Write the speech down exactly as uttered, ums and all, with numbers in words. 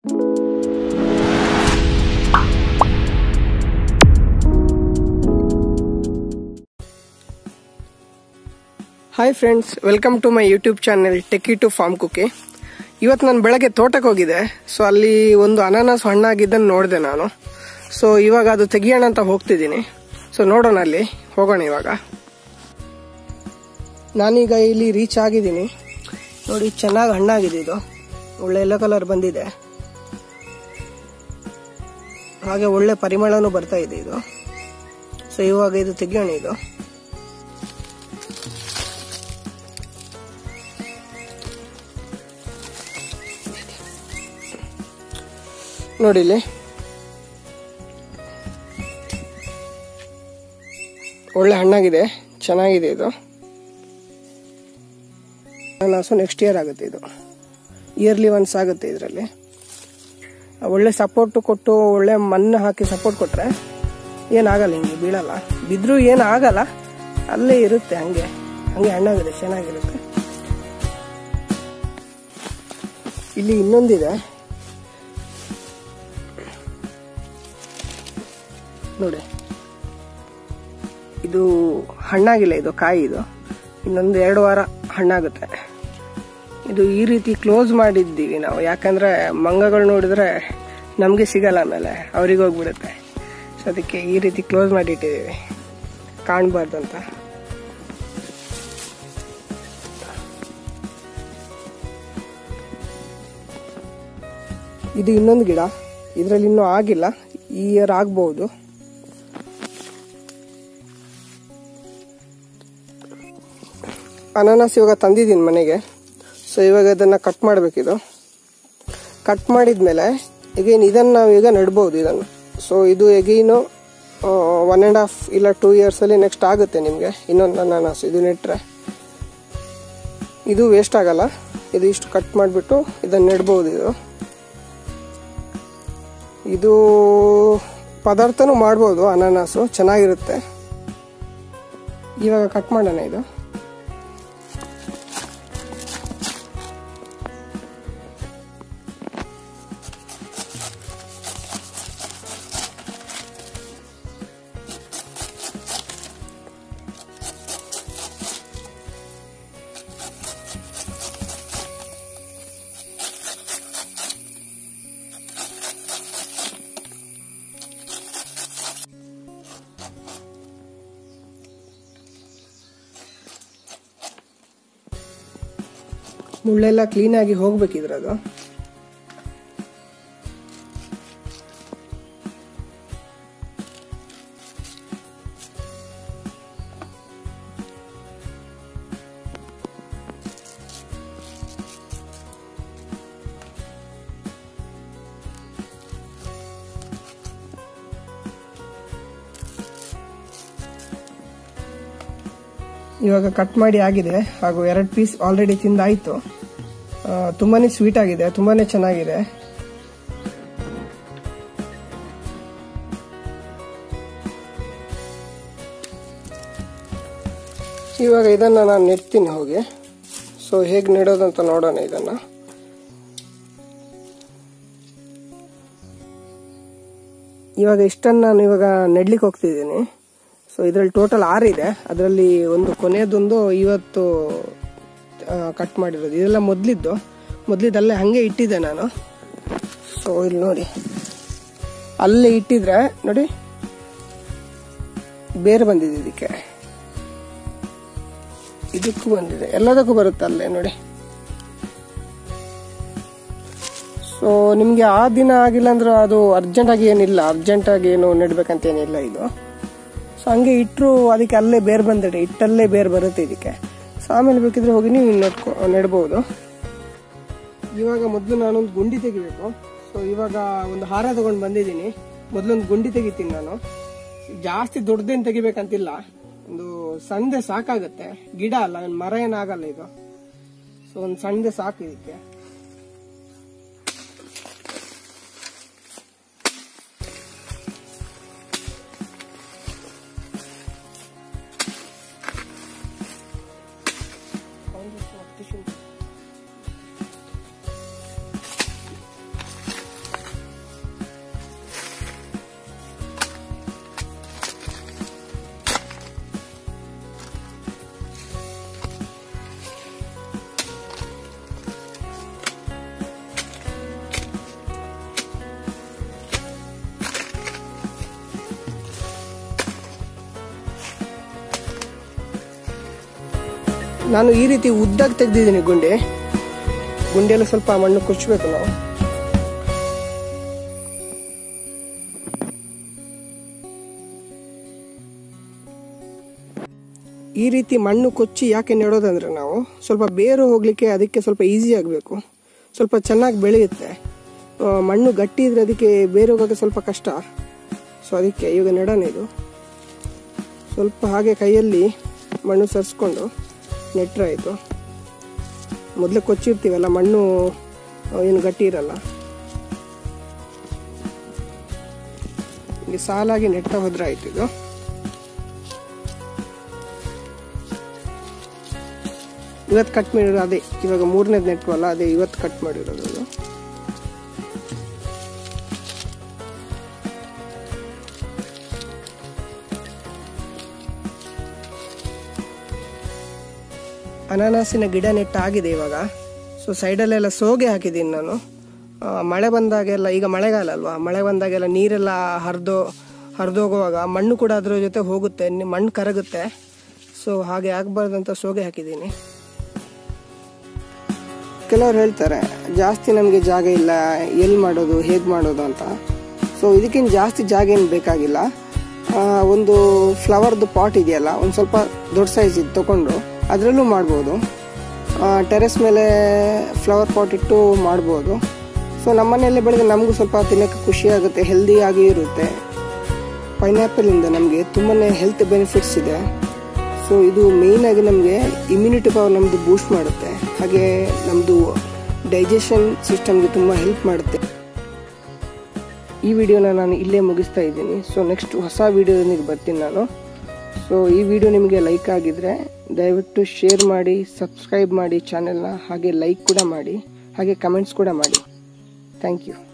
Hi friends, welcome to my YouTube channel techie to farm cookie. ಇವತ್ತು ನಾನು ಬೆಳಗ್ಗೆ ತೋಟಕ್ಕೆ ಹೋಗಿದ್ದೆ. ಸೊ ಅಲ್ಲಿ ಒಂದು ಅನಾನಸ್ ಹಣ್ಣಾಗಿದ್ದನ್ನು ನೋಡಿದೆ ನಾನು. ಸೊ ಇವಾಗ ಅದು ತೆಗಿಯೋಣ ಅಂತ ಹೋಗ್ತಿದ್ದೀನಿ. ಸೊ ನೋಡೋಣ, ಅಲ್ಲಿ ಹೋಗೋಣ. ಇವಾಗ ನಾನೀಗ ಇಲ್ಲಿ ರೀಚ್ ಆಗಿದ್ದೀನಿ. ನೋಡಿ, ಚೆನ್ನಾಗಿ ಹಣ್ಣಾಗಿದೆ. ಇದು ಒಳ್ಳೆ ಯೆಲ್ಲೋ ಕಲರ್ ಬಂದಿದೆ. ಹಾಗೆ ಒಳ್ಳೆ ಪರಿಮಳನೂ ಬರ್ತಾ ಇದೆ ಇದು. ಸೊ ಇವಾಗ ಇದು ತೆಗಿಯೋಣ. ಇದು ನೋಡಿ, ಇಲ್ಲಿ ಒಳ್ಳೆ ಹಣ್ಣಾಗಿದೆ, ಚೆನ್ನಾಗಿದೆ. ಇದು ಅನಾನಸು ನೆಕ್ಸ್ಟ್ ಇಯರ್ ಆಗುತ್ತೆ. ಇದು ಇಯರ್ಲಿ ಒನ್ಸ್ ಆಗುತ್ತೆ. ಇದರಲ್ಲಿ ಒಳ್ಳೆ ಸಪೋರ್ಟ್ ಕೊಟ್ಟು, ಒಳ್ಳೆ ಮಣ್ಣು ಹಾಕಿ ಸಪೋರ್ಟ್ ಕೊಟ್ರೆ ಏನಾಗಲ್ಲ, ಹಿಂಗೆ ಬೀಳಲ್ಲ. ಬಿದ್ರೂ ಏನಾಗಲ್ಲ, ಅಲ್ಲೇ ಇರುತ್ತೆ. ಹಂಗೆ ಹಂಗೆ ಹಣ್ಣಾಗಿದೆ, ಚೆನ್ನಾಗಿರುತ್ತೆ. ಇಲ್ಲಿ ಇನ್ನೊಂದಿದೆ ನೋಡಿ. ಇದು ಹಣ್ಣಾಗಿಲ್ಲ, ಇದು ಕಾಯಿ. ಇದು ಇನ್ನೊಂದು ಎರಡು ವಾರ ಹಣ್ಣಾಗುತ್ತೆ. ಇದು ಈ ರೀತಿ ಕ್ಲೋಸ್ ಮಾಡಿದ್ದೀವಿ ನಾವು, ಯಾಕಂದ್ರೆ ಮಂಗಗಳು ನೋಡಿದ್ರೆ ನಮಗೆ ಸಿಗಲ್ಲ, ಆಮೇಲೆ ಅವ್ರಿಗೆ ಹೋಗ್ಬಿಡುತ್ತೆ. ಸೊ ಅದಕ್ಕೆ ಈ ರೀತಿ ಕ್ಲೋಸ್ ಮಾಡಿಟ್ಟಿದ್ದೀವಿ, ಕಾಣಬಾರ್ದಂತ. ಇದು ಇನ್ನೊಂದು ಗಿಡ, ಇದರಲ್ಲಿ ಇನ್ನೂ ಆಗಿಲ್ಲ, ಈ ಇಯರ್ ಆಗ್ಬಹುದು. ಅನಾನಸ್ ಇವಾಗ ತಂದಿದ್ದೀನಿ ಮನೆಗೆ. ಸೊ ಇವಾಗ ಇದನ್ನು ಕಟ್ ಮಾಡಬೇಕಿದು. ಕಟ್ ಮಾಡಿದ್ಮೇಲೆ ಎಗೈನ್ ಇದನ್ನು ನಾವು ಈಗ ನೆಡ್ಬೋದು ಇದನ್ನು. ಸೊ ಇದು ಎಗೈನು ಒನ್ ಆ್ಯಂಡ್ ಹಾಫ್ ಇಲ್ಲ ಟೂ ಇಯರ್ಸಲ್ಲಿ ನೆಕ್ಸ್ಟ್ ಆಗುತ್ತೆ ನಿಮಗೆ ಇನ್ನೊಂದು ಅನಾನಸ್. ಇದು ನೆಟ್ರೆ ಇದು ವೇಸ್ಟ್ ಆಗಲ್ಲ. ಇದು ಇಷ್ಟು ಕಟ್ ಮಾಡಿಬಿಟ್ಟು ಇದನ್ನು ನೆಡ್ಬೋದು. ಇದು ಇದು ಪದಾರ್ಥನೂ ಮಾಡ್ಬೋದು, ಅನಾನಸು ಚೆನ್ನಾಗಿರುತ್ತೆ. ಇವಾಗ ಕಟ್ ಮಾಡೋಣ. ಇದು ಮುಳ್ಳೆಲ್ಲ ಕ್ಲೀನಾಗಿ ಹೋಗ್ಬೇಕಿದ್ರದು. ಇವಾಗ ಕಟ್ ಮಾಡಿ ಆಗಿದೆ, ಹಾಗೂ ಎರಡು ಪೀಸ್ ಆಲ್ರೆಡಿ ತಿಂದಾಯ್ತು. ತುಂಬಾನೇ ಸ್ವೀಟ್ ಆಗಿದೆ, ತುಂಬಾನೇ ಚೆನ್ನಾಗಿದೆ. ಇವಾಗ ಇದನ್ನ ನಾನು ನೆಡ್ತೀನಿ ಹೋಗಿ. ಸೊ ಹೇಗೆ ನೆಡೋದಂತ ನೋಡೋಣ. ಇದನ್ನ ಇವಾಗ ಇಷ್ಟನ್ನು ನಾನು ಇವಾಗ ನೆಡ್ಲಿಕ್ಕೆ ಹೋಗ್ತಿದ್ದೀನಿ. ಸೊ ಇದರಲ್ಲಿ ಟೋಟಲ್ ಆರು ಇದೆ. ಅದರಲ್ಲಿ ಒಂದು ಕೊನೆಯದೊಂದು ಇವತ್ತು ಕಟ್ ಮಾಡಿರೋದು. ಇದೆಲ್ಲ ಮೊದಲಿದ್ದು ಮೊದಲಿದ್ದಲ್ಲೇ ಹಾಗೆ ಇಟ್ಟಿದ್ದೆ ನಾನು. ಸೊ ಇಲ್ಲಿ ನೋಡಿ, ಅಲ್ಲೇ ಇಟ್ಟಿದ್ರೆ ನೋಡಿ ಬೇರೆ ಬಂದಿದೆ. ಇದಕ್ಕೆ ಇದಕ್ಕೂ ಬಂದಿದೆ, ಎಲ್ಲದಕ್ಕೂ ಬರುತ್ತೆ ಅಲ್ಲೇ ನೋಡಿ. ಸೊ ನಿಮಗೆ ಆ ದಿನ ಆಗಿಲ್ಲ ಅಂದ್ರೆ ಅದು ಅರ್ಜೆಂಟಾಗಿ ಏನಿಲ್ಲ, ಅರ್ಜೆಂಟಾಗಿ ಏನು ನೆಡ್ಬೇಕಂತ ಏನಿಲ್ಲ ಇದು. ಸೊ ಹಂಗೆ ಇಟ್ಟರು ಅದಕ್ಕೆ ಅಲ್ಲೇ ಬೇರೆ ಬಂದಿದೆ, ಇಟ್ಟಲ್ಲೇ ಬೇರೆ ಬರುತ್ತೆ ಇದಕ್ಕೆ. ಸೊ ಆಮೇಲೆ ಬೇಕಿದ್ರೆ ಹೋಗಿ ನೀವು ನೆಡ್ಕೊ ನೆಡ್ಬೋದು. ಇವಾಗ ಮೊದಲು ನಾನೊಂದು ಗುಂಡಿ ತೆಗಿಬೇಕು. ಸೊ ಇವಾಗ ಒಂದು ಹಾರ ತಗೊಂಡು ಬಂದಿದ್ದೀನಿ. ಮೊದಲೊಂದು ಗುಂಡಿ ತೆಗಿತೀನಿ ನಾನು. ಜಾಸ್ತಿ ದೊಡ್ಡದೇನು ತೆಗಿಬೇಕಂತಿಲ್ಲ, ಒಂದು ಸಣ್ಣದೆ ಸಾಕಾಗುತ್ತೆ. ಗಿಡ ಅಲ್ಲ, ಮರ ಏನಾಗಲ್ಲ ಇದು. ಸೊ ಒಂದು ಸಣ್ಣದೆ ಸಾಕು ಇದಕ್ಕೆ. ನಾನು ಈ ರೀತಿ ಉದ್ದಾಗಿ ತೆಗೆದಿದ್ದೀನಿ ಗುಂಡಿ. ಗುಂಡಿಯಲ್ಲಿ ಸ್ವಲ್ಪ ಮಣ್ಣು ಕೊಚ್ಚಬೇಕು ನಾವು. ಈ ರೀತಿ ಮಣ್ಣು ಕೊಚ್ಚಿ ಯಾಕೆ ನೆಡೋದಂದ್ರೆ ನಾವು ಸ್ವಲ್ಪ ಬೇರು ಹೋಗ್ಲಿಕ್ಕೆ ಅದಕ್ಕೆ ಸ್ವಲ್ಪ ಈಸಿ ಆಗಬೇಕು, ಸ್ವಲ್ಪ ಚೆನ್ನಾಗಿ ಬೆಳೆಯುತ್ತೆ. ಮಣ್ಣು ಗಟ್ಟಿ ಇದ್ರೆ ಅದಕ್ಕೆ ಬೇರು ಹೋಗೋಕೆ ಸ್ವಲ್ಪ ಕಷ್ಟ. ಸೊ ಅದಕ್ಕೆ ಇವಾಗ ನೆಡೋಣ. ಇದು ಸ್ವಲ್ಪ ಹಾಗೆ ಕೈಯಲ್ಲಿ ಮಣ್ಣು ಸರಿಸ್ಕೊಂಡು ನೆಟ್ರೆ ಆಯಿತು. ಮೊದಲೇ ಕೊಚ್ಚಿರ್ತೀವಲ್ಲ, ಮಣ್ಣು ಏನು ಗಟ್ಟಿ ಇರಲ್ಲ. ಇಲ್ಲಿ ಸಾಲಾಗಿ ನೆಟ್ಟ ಹೋದ್ರೆ ಆಯ್ತು. ಇದು ಇವತ್ತು ಕಟ್ ಮಾಡಿರೋದು ಅದೇ, ಇವಾಗ ಮೂರನೇದು ನೆಟ್ವಲ್ಲ ಅದೇ ಇವತ್ತು ಕಟ್ ಮಾಡಿರೋದು. ಅದು ಅನಾನಸಿನ ಗಿಡ ನೆಟ್ಟಾಗಿದೆ ಇವಾಗ. ಸೊ ಸೈಡಲ್ಲೆಲ್ಲ ಸೋಗೆ ಹಾಕಿದ್ದೀನಿ ನಾನು. ಮಳೆ ಬಂದಾಗೆಲ್ಲ, ಈಗ ಮಳೆಗಾಲ ಅಲ್ವಾ, ಮಳೆ ಬಂದಾಗೆಲ್ಲ ನೀರೆಲ್ಲ ಹರಿದೋ ಹರಿದೋಗುವಾಗ ಮಣ್ಣು ಕೂಡ ಅದ್ರ ಜೊತೆ ಹೋಗುತ್ತೆ, ಮಣ್ಣು ಕರಗುತ್ತೆ. ಸೊ ಹಾಗೆ ಆಗಬಾರ್ದಂತ ಸೋಗೆ ಹಾಕಿದ್ದೀನಿ. ಕೆಲವರು ಹೇಳ್ತಾರೆ ಜಾಸ್ತಿ ನಮಗೆ ಜಾಗ ಇಲ್ಲ, ಎಲ್ಲಿ ಮಾಡೋದು, ಹೇಗೆ ಮಾಡೋದು ಅಂತ. ಸೊ ಇದಕ್ಕಿಂತ ಜಾಸ್ತಿ ಜಾಗ ಏನು ಬೇಕಾಗಿಲ್ಲ. ಒಂದು ಫ್ಲವರ್ದು ಪಾಟ್ ಇದೆಯಲ್ಲ, ಒಂದು ಸ್ವಲ್ಪ ದೊಡ್ಡ ಸೈಜ್ ಇದು ತೊಗೊಂಡು ಅದರಲ್ಲೂ ಮಾಡ್ಬೋದು. ಟೆರೆಸ್ ಮೇಲೆ ಫ್ಲವರ್ ಪಾಟ್ ಇಟ್ಟು ಮಾಡ್ಬೋದು. ಸೊ ನಮ್ಮ ಮನೆಯಲ್ಲೇ ಬೆಳೆದ್ರೆ ನಮಗೂ ಸ್ವಲ್ಪ ತಿನ್ನೋಕ್ಕೆ ಖುಷಿ ಆಗುತ್ತೆ, ಹೆಲ್ದಿಯಾಗಿ ಇರುತ್ತೆ. ಪೈನಾಪಲಿಂದ ನಮಗೆ ತುಂಬಾ ಹೆಲ್ತ್ ಬೆನಿಫಿಟ್ಸ್ ಇದೆ. ಸೊ ಇದು ಮೇಯ್ನಾಗಿ ನಮಗೆ ಇಮ್ಯುನಿಟಿ ಪವರ್ ನಮ್ಮದು ಬೂಸ್ಟ್ ಮಾಡುತ್ತೆ, ಹಾಗೆ ನಮ್ಮದು ಡೈಜೆಷನ್ ಸಿಸ್ಟಮ್ಗೆ ತುಂಬ ಹೆಲ್ಪ್ ಮಾಡುತ್ತೆ. ಈ ವಿಡಿಯೋನ ನಾನು ಇಲ್ಲೇ ಮುಗಿಸ್ತಾ ಇದ್ದೀನಿ. ಸೊ ನೆಕ್ಸ್ಟ್ ಹೊಸ ವಿಡಿಯೋದೊಂದಿಗೆ ಬರ್ತೀನಿ ನಾನು. ಸೊ ಈ ವಿಡಿಯೋ ನಿಮಗೆ ಲೈಕ್ ಆಗಿದ್ರೆ ದಯವಿಟ್ಟು ಶೇರ್ ಮಾಡಿ, ಸಬ್ಸ್ಕ್ರೈಬ್ ಮಾಡಿ ಚಾನೆಲ್ನ, ಹಾಗೆ ಲೈಕ್ ಕೂಡ ಮಾಡಿ, ಹಾಗೆ ಕಮೆಂಟ್ಸ್ ಕೂಡ ಮಾಡಿ. Thank you.